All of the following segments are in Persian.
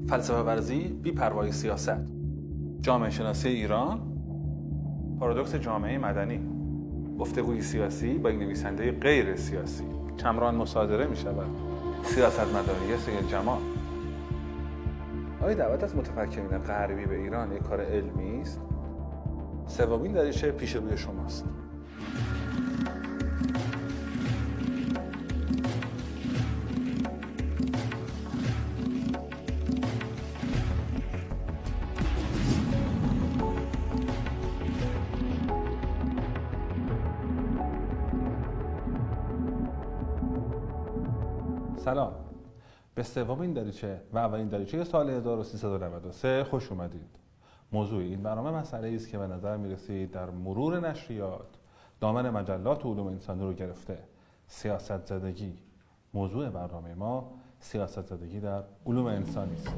فلسفه ورزی بی‌پروایی سیاست، جامعه شناسی ایران، پارادوکس جامعه مدنی، گفتگوی سیاسی با یک نویسنده غیر سیاسی، کمران مصادره می شود، سیاستمداری سید جمال. آیا دعوت از متفکرین غربی به ایران یک کار علمی است؟ سومین دریچه پیش روی شماست. سلام. به سومین دریچه و اولین دریچه سال 1393 خوش اومدید. موضوع این برنامه مسئله است که به نظر می‌رسید در مرور نشریات دامن مجلات و علوم انسانی رو گرفته. سیاست زدگی. موضوع برنامه ما سیاست زدگی در علوم انسانی است.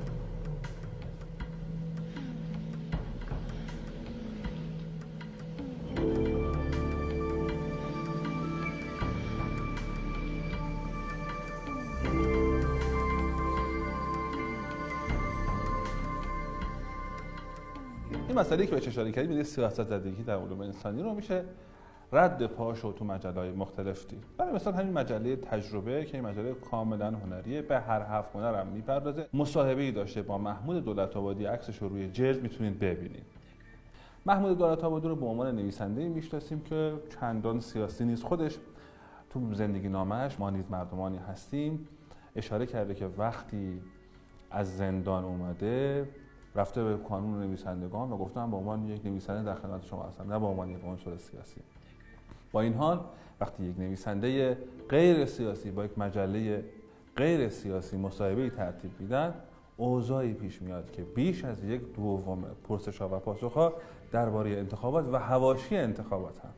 این مسئله که بهش اشاره کردیم میگه سیاست زدگی در علوم انسانی رو میشه رد پاشو تو مجله‌های مختلف دید. برای مثلا همین مجله تجربه که این مجله کاملا هنریه، به هر 7 هنر هم میپردازه، مصاحبه‌ای داشته با محمود دولت‌آبادی، عکسش رو روی جلد میتونید ببینید. محمود دولت‌آبادی رو به عنوان نویسنده‌ای میشناسیم که چندان سیاسی نیست. خودش تو زندگی نامه‌اش ما نیز مردمانی هستیم اشاره کرده که وقتی از زندان اومده رفته به کانون نویسندگان و گفتم به عنوان یک نویسنده در خدمت شما هستم، نه به عنوان یک عنصر سیاسی. با این حال وقتی یک نویسنده غیر سیاسی با یک مجله غیر سیاسی مصاحبه‌ای ترتیب میدن، اوضاعی پیش میاد که بیش از یک دوم پرسش‌ها و پاسخ‌ها درباره انتخابات و حواشی انتخابات هم.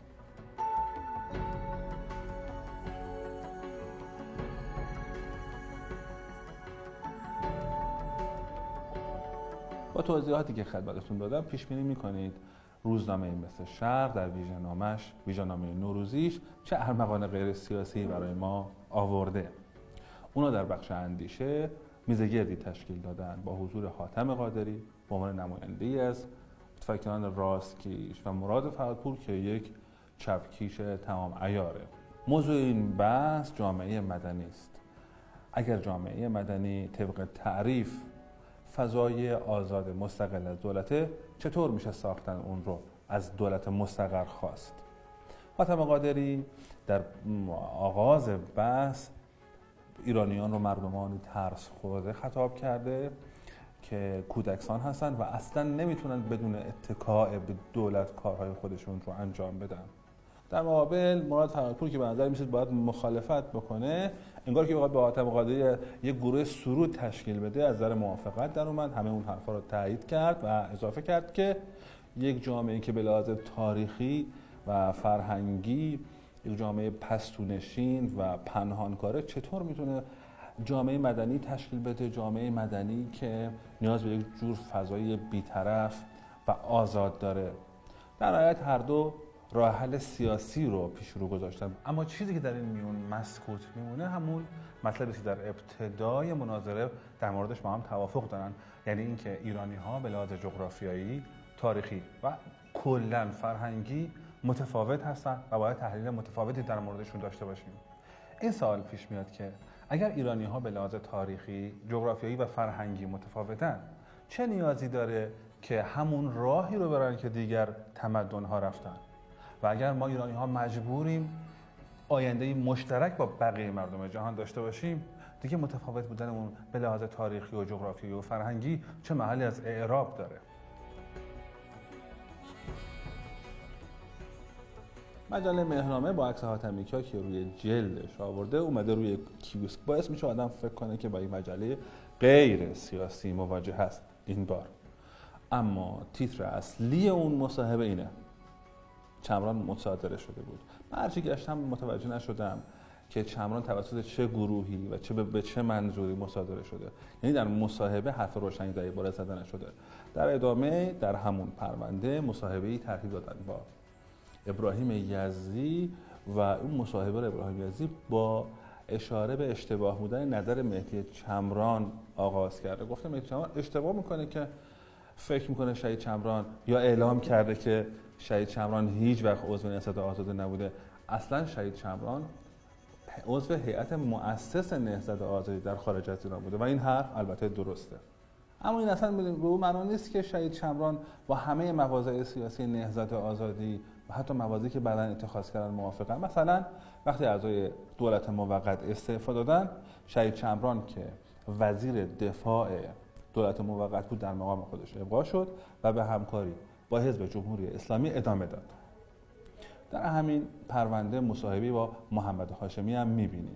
با توضیحاتی که خدمتتون دادم پیش بینی می‌کنید روزنامه مثل شرق در ویژه‌نامه نوروزیش چه ارمغان غیر سیاسی برای ما آورده. اونا در بخش اندیشه میزگردی تشکیل دادن با حضور حاتم قادری به عنوان نماینده‌ای از متفکران راستکیش و مراد فرهادپور که یک چپکیش تمام عیاره. موضوع این بحث جامعه مدنی است. اگر جامعه مدنی طبق تعریف فضای آزاد مستقل از دولته، چطور میشه ساختن اون رو از دولت مستقر خواست؟ حاتم قادری در آغاز بحث ایرانیان رو مردمانی ترس خورده خطاب کرده که کودکسان هستن و اصلا نمیتونن بدون اتکاء به دولت کارهای خودشون رو انجام بدن. در مقابل مراد فرهادپور که به نظر میاد باید مخالفت بکنه، انگار که به حاتم قادری یک گروه سرود تشکیل بده، از نظر موافقت در اومد، همه اون حرفا رو تایید کرد و اضافه کرد که یک جامعه‌ای که به لحاظ تاریخی و فرهنگی یک جامعه پستونشین و پنهانکاره چطور میتونه جامعه مدنی تشکیل بده، جامعه مدنی که نیاز به یک جور فضای بی‌طرف و آزاد داره. در نهایت هر دو راه حل سیاسی رو پیش رو گذاشتن. اما چیزی که در این میون مسکوت میمونه همون مطلبی که در ابتدای مناظره در موردش با هم توافق دارن، یعنی اینکه ایرانی‌ها به لحاظ جغرافیایی، تاریخی و کلاً فرهنگی متفاوت هستن و باید تحلیل متفاوتی در موردشون داشته باشیم. این سوال پیش میاد که اگر ایرانی‌ها به لحاظ تاریخی، جغرافیایی و فرهنگی متفاوتن، چه نیازی داره که همون راهی رو برن که دیگر تمدن‌ها رفتن؟ و اگر ما ایرانی‌ها مجبوریم آینده‌ای مشترک با بقیه مردم جهان داشته باشیم، دیگه متفاوت بودنمون به لحاظ تاریخی و جغرافیایی و فرهنگی چه محلی از اعراب داره؟ مجله مهرنامه با عکس حاتمیکیا که روی جلدش آورده اومده روی کیوسک، باعث میشه آدم فکر کنه که با این مجله غیر سیاسی مواجه هست این بار. اما تیتر اصلی اون مصاحبه اینه: چمران مصادره شده بود. من هرچی گشتم متوجه نشدم که چمران توسط چه گروهی و به چه منظوری مصادره شده. یعنی در مصاحبه حرف روشنی در این باره زده نشده. در ادامه در همون پرونده مصاحبه‌ای ترتیب دادن با ابراهیم یزدی و اون مصاحبه ابراهیم یزدی با اشاره به اشتباه بودن نظر مهدی چمران آغاز کرده. گفته مهدی چمران اشتباه میکنه که فکر میکنه شهید چمران، یا اعلام کرده که شهید چمران هیچ وقت عضو نهضت آزادی نبوده. اصلا شهید چمران عضو هیئت مؤسس نهضت آزادی در خارج از ایران بوده و این حرف البته درسته. اما این اصلا به اون معنا نیست که شهید چمران با همه مواضع سیاسی نهضت آزادی و حتی مواضعی که بعداً اتخاذ کردن موافقن. مثلا وقتی اعضای دولت موقت استعفا دادن، شهید چمران که وزیر دفاع دولت موقت بود در مقام خودش ابقا شد و به همکاری با حزب جمهوری اسلامی ادامه داد. در همین پرونده مصاحبه‌ای با محمد هاشمی هم می‌بینیم.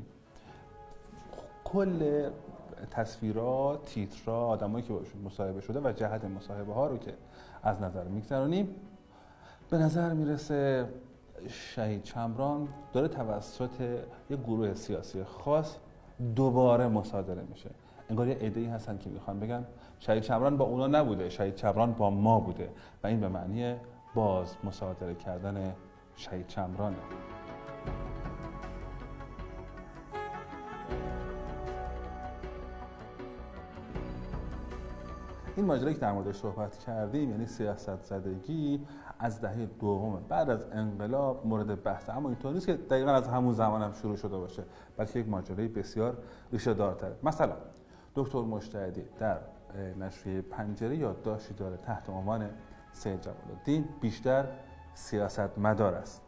کل تصویرات، تیترها، آدمایی که باشون مصاحبه شده و جهت مصاحبه ها رو که از نظر میگذرونیم، به نظر میرسه شهید چمران داره توسط یک گروه سیاسی خاص دوباره مصادره میشه. انگار یه عده‌ای هستن که میخوان بگن شهید چمران با اونا نبوده، شهید چمران با ما بوده و این به معنی باز مصادره کردن شهید چمرانه. این ماجرایی که در موردش صحبت کردیم، یعنی سیاست زدگی، از دهه دوم بعد از انقلاب مورد بحثه. اما اینطور نیست که دقیقاً از همون زمان هم شروع شده باشه، بلکه یک ماجرای بسیار ریشه دارتره. مثلا دکتر مجتهدی در نشریه پنجره یادداشتی داره تحت عنوان سید جمال‌الدین بیشتر سیاستمدار است.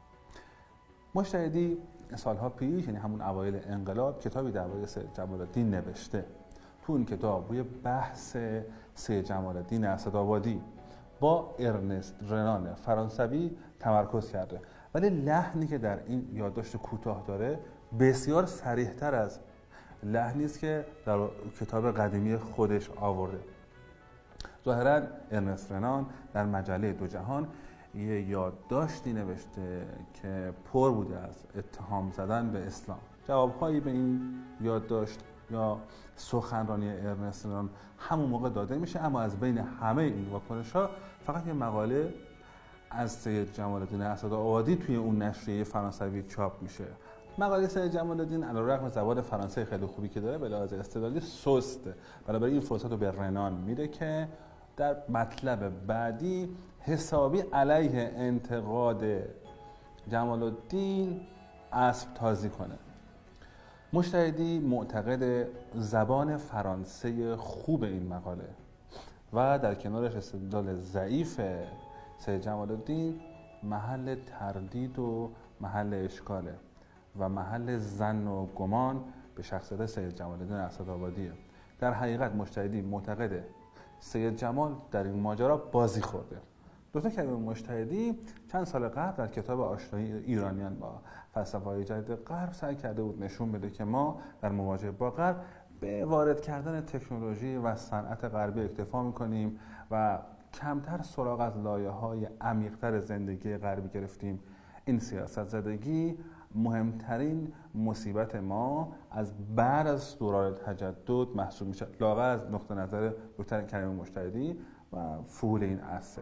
مجتهدی سالها پیش، یعنی همون اوایل انقلاب، کتابی درباره سید جمال‌الدین نوشته. تو این کتاب روی بحث سید جمال‌الدین اسدآبادی با ارنست رنان فرانسوی تمرکز کرده، ولی لحنی که در این یادداشت کوتاه داره بسیار صریح‌تر از لحنی است که در کتاب قدیمی خودش آورده. ظاهراً ارنست رنان در مجله دو جهان یه یادداشتی نوشته که پر بوده از اتهام زدن به اسلام. جوابهایی به این یادداشت یا سخنرانی ارنست رنان همون موقع داده میشه، اما از بین همه این واکنش‌ها فقط یه مقاله از سید جمال‌الدین اسدآبادی توی اون نشریه فرانسوی چاپ میشه. مقاله سید جمال‌الدین علیرغم زبان فرانسه خیلی خوبی که داره، به لحاظ استدلالی سسته. بنابراین این فرصت رو به رنان میده که در مطلب بعدی حسابی علیه انتقاد جمال‌الدین اسب تازی کنه. مجتهدی معتقد زبان فرانسه خوب این مقاله و در کنارش استدلال ضعیف سید جمال‌الدین محل تردید و محل اشکاله و محل ظن و گمان به شخصیت سید جمال‌الدین اسدآبادیه. در حقیقت مجتهدی معتقد سید جمال در این ماجرا بازی خورده. دکتر کریم مجتهدی چند سال قبل در کتاب آشنایی ایرانیان با فلسفه‌های جدید غرب سعی کرده بود نشون بده که ما در مواجهه با غرب به وارد کردن تکنولوژی و صنعت غربی اکتفا می‌کنیم و کمتر سراغ از لایه‌های عمیق‌تر زندگی غربی گرفتیم. این سیاست زدگی مهمترین مصیبت ما از بعد از دوران تجدد محسوب میشه، لااقل از نقطه نظر دکتر کریم مجتهدی و فعول این عصر.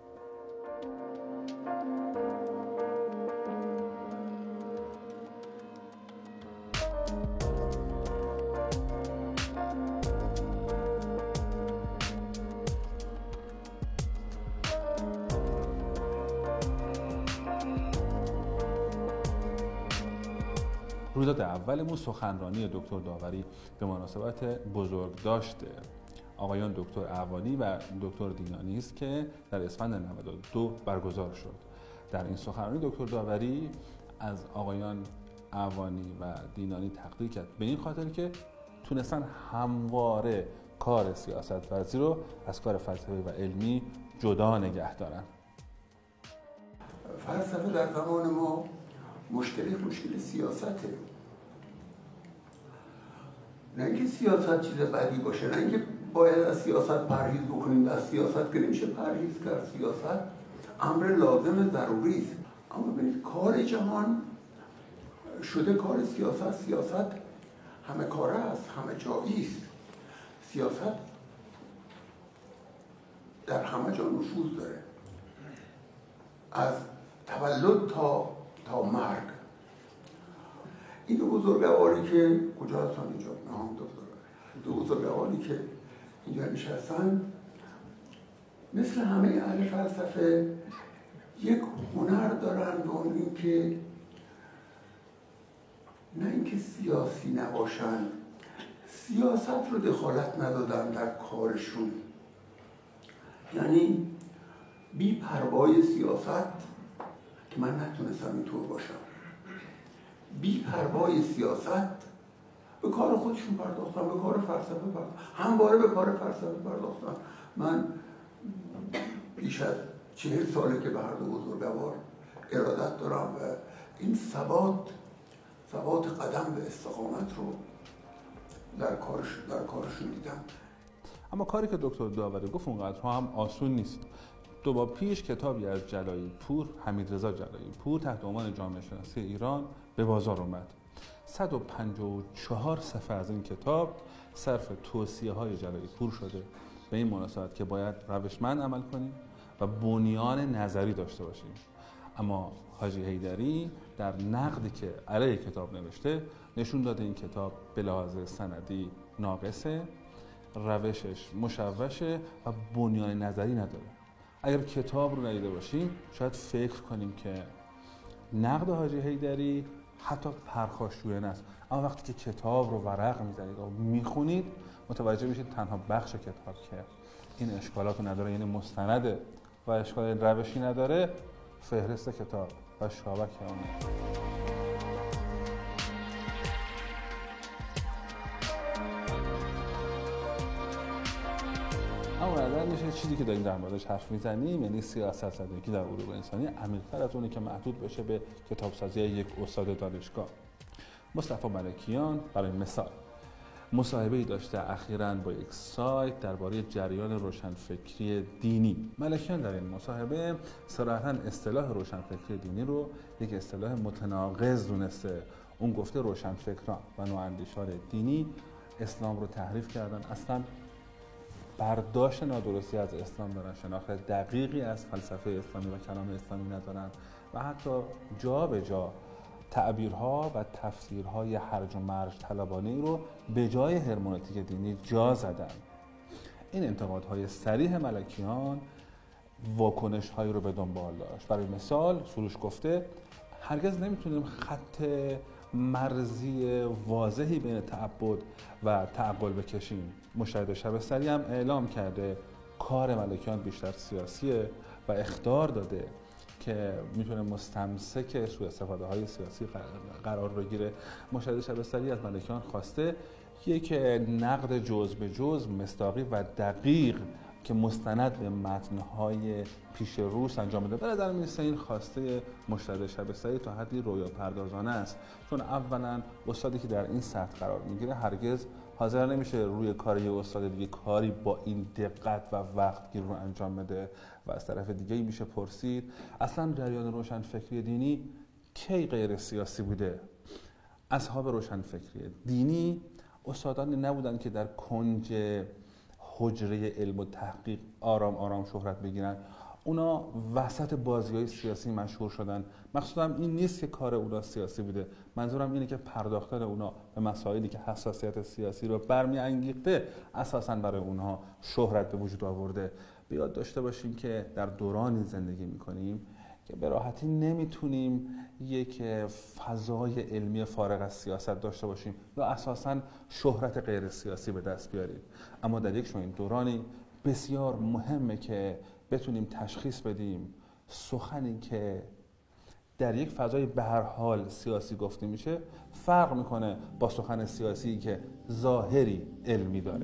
رویداد اولمون سخنرانی دکتر داوری به مناسبت بزرگداشت آقایان دکتر اعوانی و دکتر دینانی است که در اسفند 92 برگزار شد. در این سخنرانی دکتر داوری از آقایان اعوانی و دینانی تقدیر کرد به این خاطر که تونستن همواره کار سیاست ورزی رو از کار فلسفی و علمی جدا نگه دارن. فلسفه در زمان ما مشکل سیاسته. نه اینکه سیاست چیز بدی باشه، نه اینکه باید از سیاست پرهیز بکنیم. از سیاست که نمیشه پرهیز کرد. سیاست امر لازم ضروری است. اما ببینید کار جهان شده کار سیاست. سیاست همه کاره است، همه جایی است. سیاست در همه جا نفوذ داره، از تولد تا مرگ. این دو بزرگواری که کجا هستن اینجا؟ دو بزرگواری که اینجا نشستن مثل همه اهل فلسفه یک هنر دارن به اون این که نه اینکه سیاسی نباشن، سیاست رو دخالت ندادن در کارشون، یعنی بی پروای سیاست که من نتونستم اینطور باشم، بی پروای سیاست به کار خودشون پرداختن، به کار فلسفه پرداختن، همواره به کار فلسفه پرداختن. من بیش از 40 ساله که به هر دو بزرگوار ارادت دارم و این ثبات قدم به استقامت رو در کارشون دیدم. اما کاری که دکتر داوری گفت اونقدر هم آسون نیست. 2 ماه پیش کتابی از جلایی پور، حمیدرضا جلایی پور، تحت عنوان جامعه شناسی ایران به بازار اومد. 154 صفحه از این کتاب صرف توصیه‌های جلایی پور شده به این مناسبت که باید روشمند عمل کنیم و بنیان نظری داشته باشیم. اما حاجی حیدری در نقدی که علیه کتاب نوشته نشون داده این کتاب به لحاظ سندی ناقصه، روشش مشوشه و بنیان نظری نداره. اگر کتاب رو ندیده باشیم شاید فکر کنیم که نقد حاجی حیدری حتی پرخاشجویانه است، اما وقتی که کتاب رو ورق می‌زنید و میخونید متوجه میشید تنها بخش کتاب که این اشکالات رو نداره، یعنی مستند و اشکال روشی نداره، فهرست کتاب و شابک اونه. اما نظر میشه چیزی که داریم در موردش حرف میزنیم، یعنی سیاست زدگی در علوم انسانی، عمیق‌تر از اونه که محدود بشه به کتابسازی یک استاد دانشگاه. مصطفی ملکیان برای مثال مصاحبه‌ای داشته اخیراً با یک سایت درباره جریان روشنفکری دینی. ملکیان در این مصاحبه صراحتاً اصطلاح روشنفکری دینی رو یک اصطلاح متناقض دونسته. اون گفته روشنفکران و نواندیشان دینی اسلام رو تحریف کردن، اصلاً برداشت نادرستی از اسلام دارن، شناخت دقیقی از فلسفه اسلامی و کلام اسلامی ندارن و حتی جا به جا تعبیرها و تفسیرهای هرج و مرج طلبانه‌ای رو به جای هرمنوتیک دینی جا زدن. این انتقادهای صریح ملکیان واکنش‌هایی رو به دنبال داشت. برای مثال سروش گفته هرگز نمیتونیم خط مرزی واضحی بین تعبد و تعقل بکشیم. مشاهد شبستری هم اعلام کرده کار ملکیان بیشتر سیاسیه و اخطار داده که میتونه مستمسک سوء استفاده های سیاسی قرار بگیره. مشاهد شبستری از ملکیان خواسته یک نقد جزء به جزء مصداقی و دقیق که مستند به متن‌های پیش روز انجام بده. به نظر میرسه این خواسته مشاهد شبستری تا حدی رویا پردازانه است، چون اولا استادی که در این سطح قرار میگیره هرگز حاضر نمیشه روی کار یه استاد دیگه کاری با این دقت و وقتگیر رو انجام بده و از طرف دیگه میشه پرسید اصلا جریان روشنفکری دینی کی غیر سیاسی بوده؟ اصحاب روشنفکری دینی استادانی نبودن که در کنج حجره علم و تحقیق آرام آرام شهرت بگیرن. اونا وسط بازی‌های سیاسی مشهور شدن. مقصودم این نیست که کار اونا سیاسی بوده، منظورم اینه که پرداختن اونا به مسائلی که حساسیت سیاسی رو برمی‌انگیخته اساساً برای اونها شهرت به وجود آورده. به یاد داشته باشیم که در دورانی زندگی می‌کنیم که به راحتی نمیتونیم یک فضای علمی فارغ از سیاست داشته باشیم یا اساساً شهرت غیر سیاسی به دست بیاریم. اما در یک چنین دورانی بسیار مهمه که بتونیم تشخیص بدیم سخنی که در یک فضای به هر حال سیاسی گفته میشه فرق میکنه با سخن سیاسی که ظاهری علمی داره.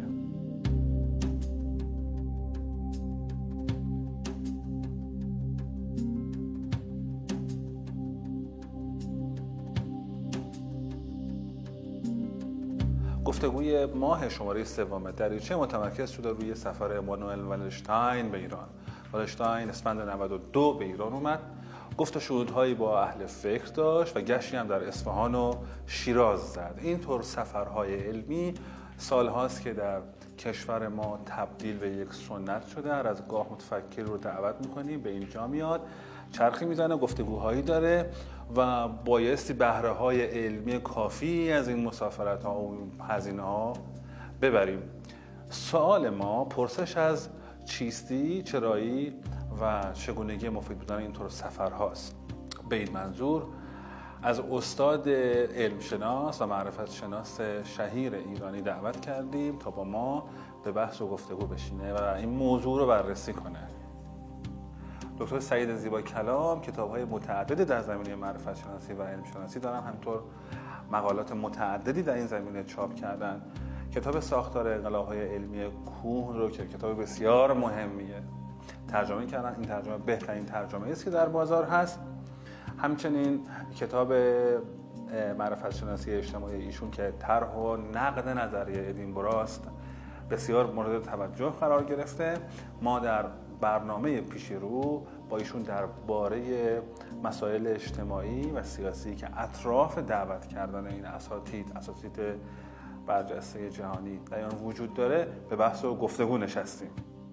گفتگوی ماه شماره 3 دریچه متمرکز شده روی سفر امانوئل والشتاین به ایران. والشتاین اسفند 92 به ایران اومد، گفت و شهودهایی با اهل فکر داشت و گشتی هم در اصفهان و شیراز زد. اینطور سفرهای علمی سالهاست که در کشور ما تبدیل به یک سنت شده. هر از گاه متفکر رو دعوت میکنیم به اینجا میاد چرخی میزنه، گفتگوهایی داره و بایستی بهره‌های علمی کافی از این مسافرت‌ها و هزینه‌ها ببریم. سوال ما پرسش از چیستی، چرایی و چگونگی مفید بودن اینطور سفرهاست. به این منظور از استاد علمشناس و معرفت شناس شهیر ایرانی دعوت کردیم تا با ما به بحث و گفتگو بشینه و این موضوع رو بررسی کنه. دکتر سعید زیبا کلام کتاب‌های متعددی در زمینه معرفت شناسی و علم شناسی دارن، همینطور مقالات متعددی در این زمینه چاپ کردن. کتاب ساختار انقلاب‌های علمی کوه رو که کتاب بسیار مهمیه ترجمه کردن. این ترجمه بهترین ترجمه است که در بازار هست. همچنین کتاب معرفت شناسی اجتماعی ایشون که طرح و نقد نظریه ادینبرا است بسیار مورد توجه قرار گرفته. ما در برنامه پیش رو با ایشون درباره مسائل اجتماعی و سیاسی که اطراف دعوت کردن این اساتید برجسته جهانی در ایران وجود داره به بحث و گفتگو نشستیم.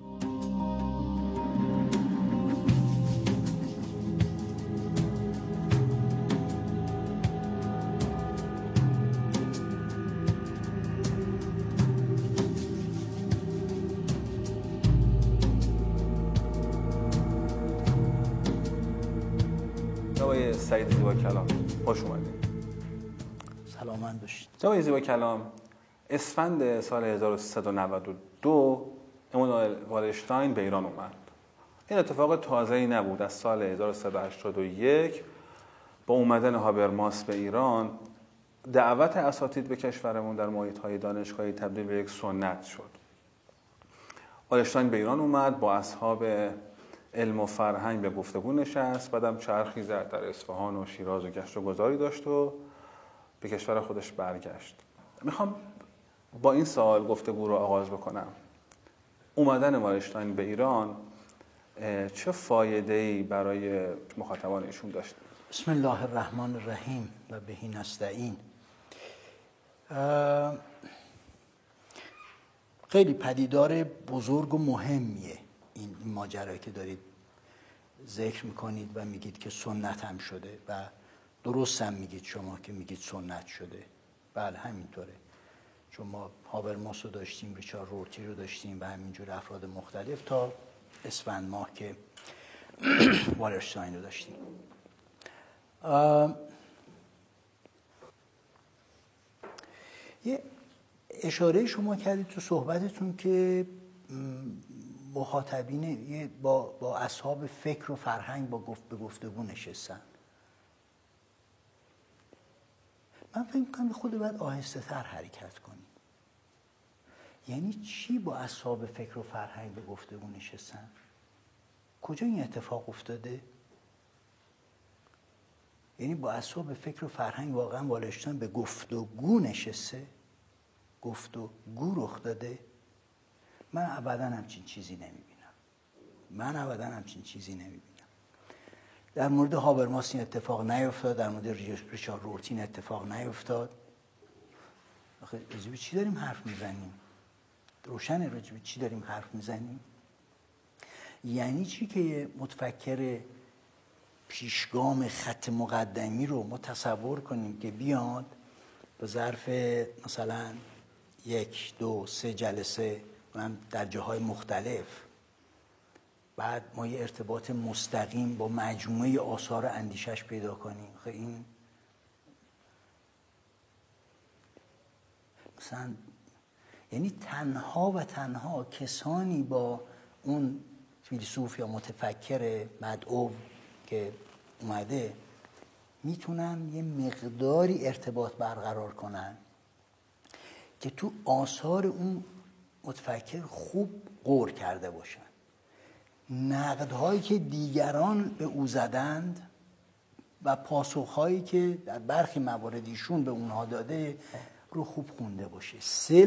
آقای سعید زیبا کلام خوش اومدید. سلامت باشید. آقای زیبا کلام، اسفند سال 1392 امانوئل والرشتاین به ایران اومد. این اتفاق تازه‌ای نبود. از سال 1381 با اومدن هابرماس به ایران دعوت اساتید به کشورمون در محیط‌های دانشگاهی تبدیل به یک سنت شد. والرشتاین به ایران اومد، با اصحاب علم و فرهنگ به گفتگو نشست، بعدم چرخی زد در اصفهان و شیراز و گشت و گذاری داشت و به کشور خودش برگشت. میخوام با این سوال گفتگو رو آغاز بکنم. اومدن والرشتاین به ایران چه فایده‌ای برای مخاطبان ایشون داشت؟ بسم الله الرحمن الرحیم و بهی نستعین. خیلی پدیدار بزرگ و مهمیه این ماجرایی که دارید ذکر میکنید و میگید که سنت هم شده و درست هم میگید شما که میگید سنت شده. بله همینطوره، چون ما هابرماس رو داشتیم، ریچارد رورتی رو داشتیم و همینجور افراد مختلف تا اسفند ماه که والرشتاین رو داشتیم. یه اشاره شما کردید تو صحبتتون که مخاطبین با اصحاب فکر و فرهنگ به گفتگو نشستن. من فکر می‌کنم خود باید آهسته تر حرکت کنیم. یعنی چی با اصحاب فکر و فرهنگ به گفتگو نشستن؟ کجا این اتفاق افتاده؟ یعنی با اصحاب فکر و فرهنگ واقعا والرشتاین به گفتگو نشسته؟ گفتگو رخ داده؟ من ابدا همچین چیزی نمیبینم. در مورد هابرماس این اتفاق نیفتاد، در مورد ریچارد رورتی این اتفاق نیفتاد. آخه راجب چی داریم حرف میزنیم؟ روشنه راجب چی داریم حرف میزنیم؟ یعنی چی که یه متفکر پیشگام خط مقدمی رو ما تصور کنیم که بیاد به ظرف مثلا 1 2 3 جلسه من در جاهای مختلف، بعد ما یه ارتباط مستقیم با مجموعه آثار اندیشش پیدا کنیم. این مثلا یعنی تنها کسانی با اون فیلسوف یا متفکر مدعو که اومده میتونن یه مقداری ارتباط برقرار کنن که تو آثار اون متفکر خوب غور کرده باشن. نقدهایی که دیگران به او زدند و پاسخهایی که در برخی موارد ایشون به اونها داده رو خوب خونده باشه. 3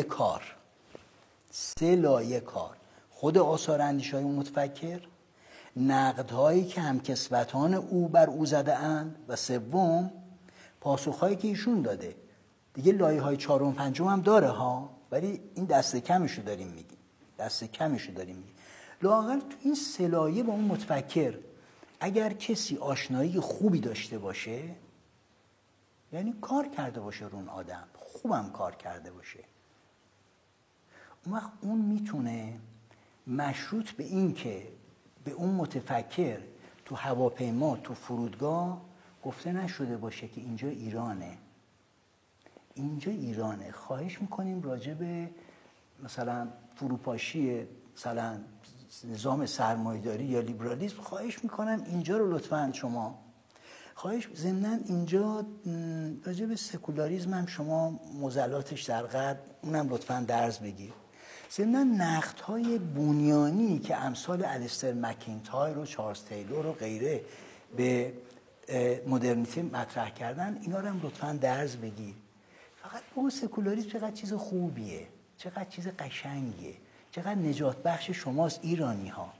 لایه کار: خود آثار اندیش‌های متفکر، نقدهایی که همکسوتان او بر او زده اند و 3 پاسخهایی که ایشون داده. دیگه لایه‌های 4 و 5 هم داره ها، ولی این دست کمشو داریم میگیم. لااقل تو این 3 لایه با اون متفکر اگر کسی آشنایی خوبی داشته باشه، یعنی کار کرده باشه رو اون آدم، خوبم کار کرده باشه، اون وقت اون میتونه مشروط به این که به اون متفکر تو هواپیما، تو فرودگاه گفته نشده باشه که اینجا ایرانه، اینجا ایرانه، خواهش میکنیم راجع به مثلا فروپاشی مثلا نظام سرمایه‌داری یا لیبرالیسم خواهش میکنم اینجا رو لطفاً شما ضمناً اینجا راجع به سکولاریسم هم شما مزلاتش در غرب اونم لطفاً درس بگیر. ضمناً نقدهای بنیانی که امثال الیستر مکینتایر و چارلز تیلور و غیره به مدرنیته مطرح کردن، اینا رو هم لطفاً درس بگیر. فقط بگو سکولاریسم چقدر چیز خوبیه، چقدر چیز قشنگیه، چقدر نجات بخش شماست ایرانی ها.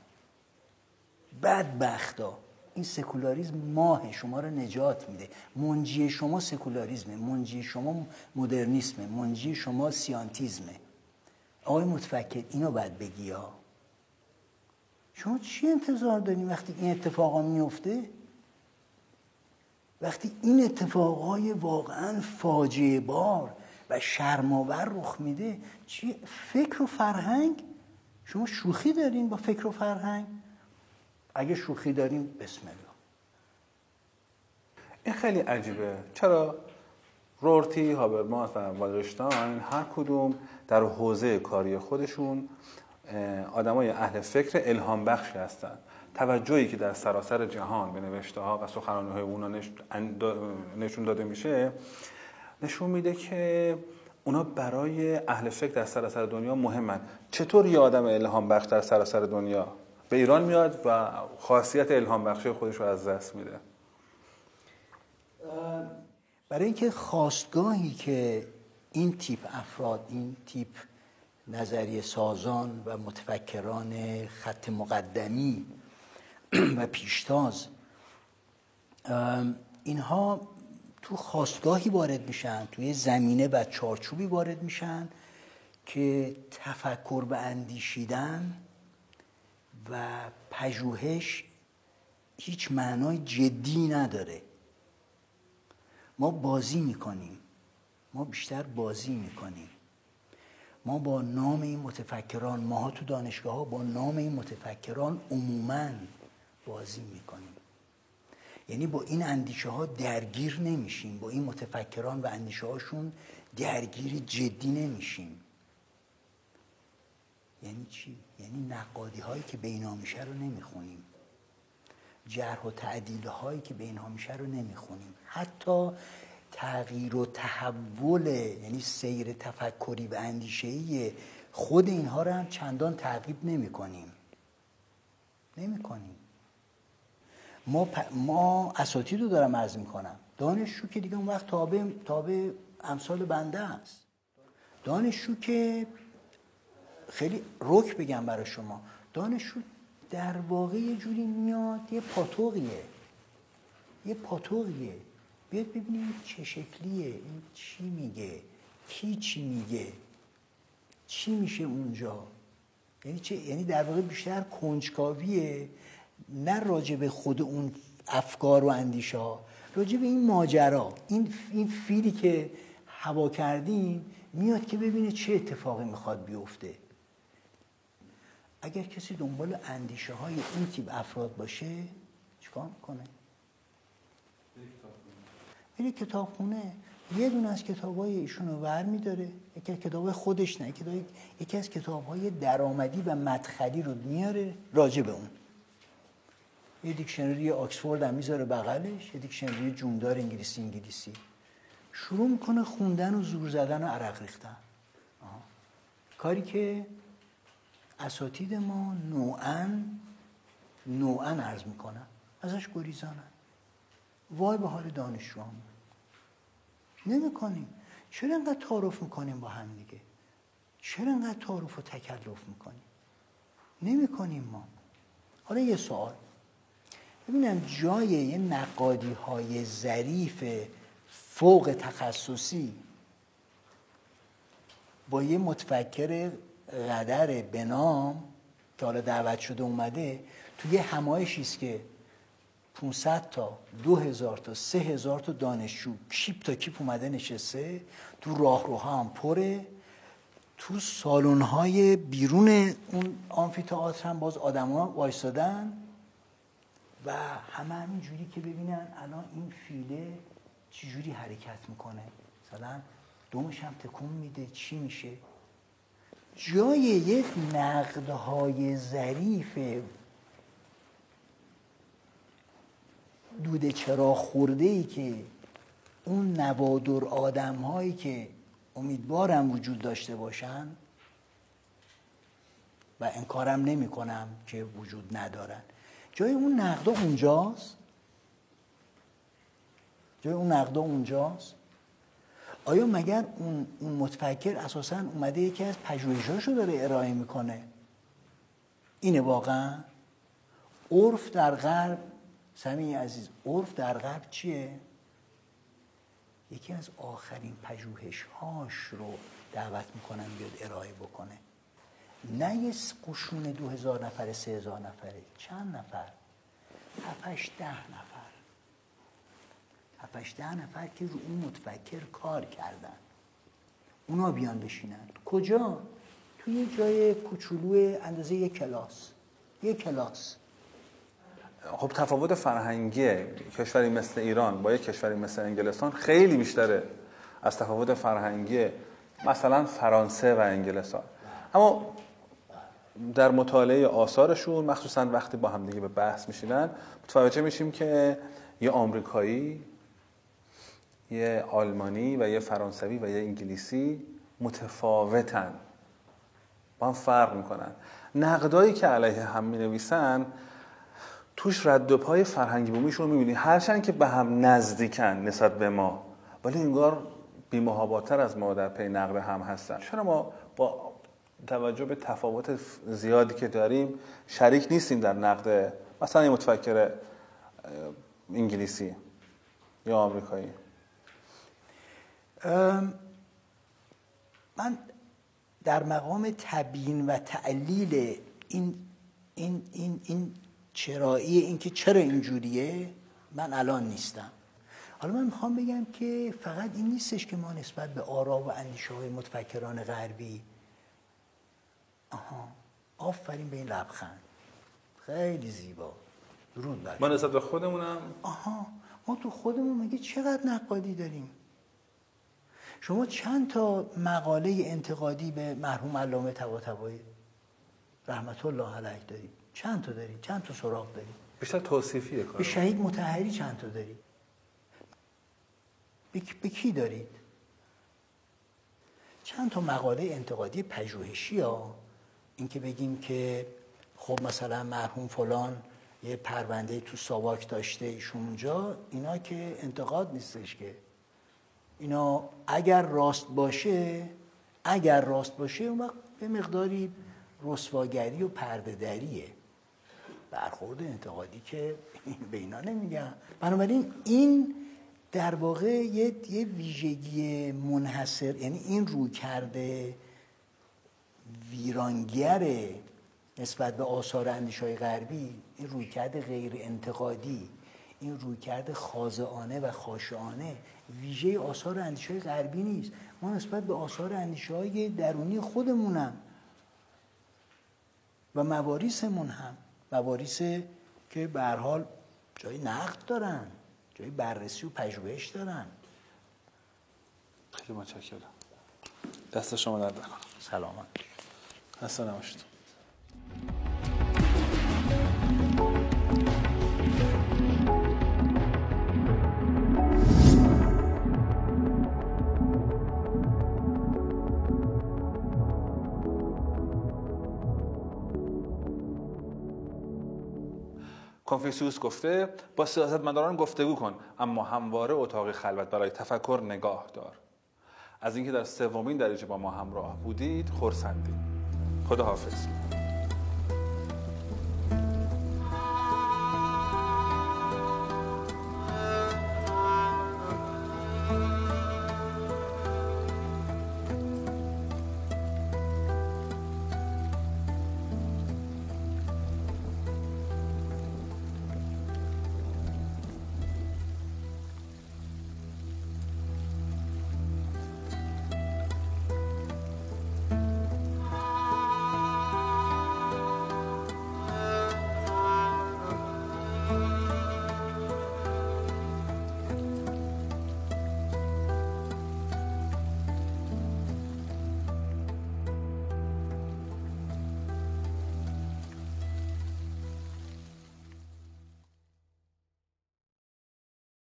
بدبختا این سکولاریسم ماه شما رو نجات میده. منجی شما سکولاریسمه، منجی شما مدرنیسمه، منجی شما سیانتیزمه. آقای متفکر اینو باید بگی ها. شما چی انتظار دارین وقتی این اتفاقا میفته؟ وقتی این اتفاقای واقعا فاجعه بار و شرم‌آور رخ میده، چی فکر و فرهنگ؟ شما شوخی دارین با فکر و فرهنگ؟ اگه شوخی دارین بسم الله. این خیلی عجیبه. چرا رورتی، هابرماس و والرشتاین هر کدوم در حوزه کاری خودشون آدمای اهل فکر الهام بخشی هستن. توجهی که در سراسر جهان به نوشته ها و سخنرانی های اونا نشون داده میشه نشون میده که اونا برای اهل فکر در سراسر دنیا مهمن. چطور یه آدم الهام بخش در سراسر دنیا به ایران میاد و خاصیت الهام بخشی خودش رو از دست میده؟ برای اینکه خواستگاهی که این تیپ افراد، این تیپ نظریه سازان و متفکران خط مقدمی و پیشتاز، اینها تو خواستگاهی وارد میشن، توی زمینه و چارچوبی وارد میشن که تفکر و اندیشیدن و پژوهش هیچ معنای جدی نداره. ما بازی میکنیم، ما بیشتر بازی میکنیم. ما با نام این متفکران، ماها تو دانشگاه ها با نام این متفکران عموماً بازی میکنیم. یعنی با این اندیشه ها درگیر نمیشیم، با این متفکران و اندیشه هاشون درگیری جدی نمیشیم. یعنی چی؟ یعنی نقادی هایی که به اینها میشه رو نمیخونیم، جرح و تعدیل هایی که به اینها میشه رو نمیخونیم، حتی تغییر و تحول، یعنی سیر تفکری و اندیشه‌ای خود اینها رو هم چندان تعقیب نمی‌کنیم. ما اساتید رو دارم عرض می‌کنم، دانشجو که دیگه اون وقت تابع امثال بنده است. دانشجو که خیلی رک بگم برای شما، دانشجو در واقع یه جوری میاد، یه پاتوقیه. بیاد ببینیم چه شکلیه، این چی میگه، کی چی میگه، چی میشه اونجا. یعنی در واقع بیشتر کنجکاویه، نه راجع به خود اون افکار و اندیشه ها، راجع به این ماجرا، این فیلی که هوا کردیم میاد که ببینه چه اتفاقی میخواد بیفته. اگر کسی دنبال اندیشه های این تیپ افراد باشه چیکار میکنه؟ میره کتابخونه، یه دونه از کتابای ایشون رو برمی‌داره، یکی از کتابای خودش نه، یکی از کتابای درآمدی و مدخلی رو میاره راجع به اون. یه دیکشنری آکسفورد هم میذاره بغلش، یه دیکشنری جوندار انگلیسی. شروع میکنه خوندن و زور زدن و عرق ریختن. کاری که اساتید ما نوعاً عرض میکنن، ازش گریزانن. وای به حال دانشجوامون. نمی‌کنیم. چرا انقدر تعارف میکنیم با هم دیگه؟ چرا انقدر تعارف و تکلف میکنیم؟ نمی‌کنیم ما. حالا یه سوال. ببینم جای یه نقادی های ظریف فوق تخصصی با یه متفکر قدر به نام که حالا دعوت شده اومده توی همایشی است که 500 تا 2000 تا 3000 تا دانشجو کیپ تا کیپ اومده نشسته، تو راهروها هم پره، تو سالن‌های بیرون اون آمفی‌تئاتر هم باز آدم‌ها وایسادن و همین جوری که ببینن الان این فیله چجوری حرکت میکنه، مثلا دومش هم تکون میده، چی میشه. جای یک نقدهای ظریف دوده چرا خورده‌ای که اون نوادر آدم‌هایی که امیدوارم وجود داشته باشن و انکارم نمی کنم که وجود ندارن، جای اون نقدا اونجاست. جای اون نقدا اونجاست. آیا مگر اون متفکر اساساً اومده یکی از پژوهش‌هاشو داره ارائه میکنه؟ اینه واقعا؟ عرف در غرب، سمیع عزیز، عرف در غرب چیه؟ یکی از آخرین پژوهش‌هاش رو دعوت میکنم بیاد ارائه بکنه. نه یه قشون 2000 نفره 3000 نفره، چند نفر؟ 7-8-10 نفر. 7-8-10 نفر که رو اون متفکر کار کردن. اونا بیان بشینن. کجا؟ توی یه جای کوچولو اندازه یک کلاس. یک کلاس. خب تفاوت فرهنگی کشوری مثل ایران با یک کشوری مثل انگلستان خیلی بیشتره از تفاوت فرهنگی مثلا فرانسه و انگلستان. اما در مطالعه آثارشون مخصوصا وقتی با هم دیگه به بحث میشینن متوجه میشیم که یه آمریکایی، یه آلمانی و یه فرانسوی و یه انگلیسی متفاوتن، با هم فرق میکنن. نقدایی که علیه هم مینویسن توش رد و پای فرهنگی بومیشون رو میبینی، هرچند که به هم نزدیکن نسبت به ما، ولی انگار بی‌محاباتر از ما در پی نقد هم هستن. چرا ما با توجه به تفاوت زیادی که داریم شریک نیستیم در نقد مثلا یه متفکر انگلیسی یا آمریکایی؟ من در مقام تبیین و تعلیل این چرایی، این که چرا اینجوریه، من الان نیستم. حالا من میخوام بگم که فقط این نیستش که ما نسبت به آرا و اندیشه های متفکران غربی آفرین به این لبخند، خیلی زیبا، درود بر ما نسبت به خودمونم ما تو خودمون مگه چقدر نقادی داریم؟ شما چند تا مقاله انتقادی به مرحوم علامه طباطبایی رحمت الله علیه دارید؟ چند تا دارید؟ چند تا سراغ دارید؟ بیشتر توصیفیه کار. به شهید مطهری چند تا دارید؟ به کی دارید؟ چند تا مقاله انتقادی پژوهشی ها، این که بگیم که خب مثلا مرحوم فلان یه پرونده تو ساواک داشته ایشون اونجا، اینا که انتقاد نیستش که، اینا اگر راست باشه اون وقت به مقداری رسواگری و پرده‌دریه، برخورد انتقادی که به اینا نمیگم. بنابراین این در واقع یه ویژگی منحصر، یعنی این رویکرد ویرانگر نسبت به آثار اندیشه‌های غربی، این رویکرد غیر انتقادی، این رویکرد خاضعانه و خاشعانه ویژه آثار اندیشه‌های غربی نیست. ما نسبت به آثار اندیشه‌های درونی خودمونم و مواریثمون هم، مواریث که به هر حال جای نقد دارن، جای بررسی و پژوهش دارن. خیلی متشکرم. دست شما درد نکنه. سلامت. خسته نباشید. کنفوسیوس گفته با سیاستمداران گفتگو کن، اما همواره اتاق خلوت برای تفکر نگاه دار. از اینکه در 3مین درجه با ما همراه بودید خرسندیم. خدا حافظ.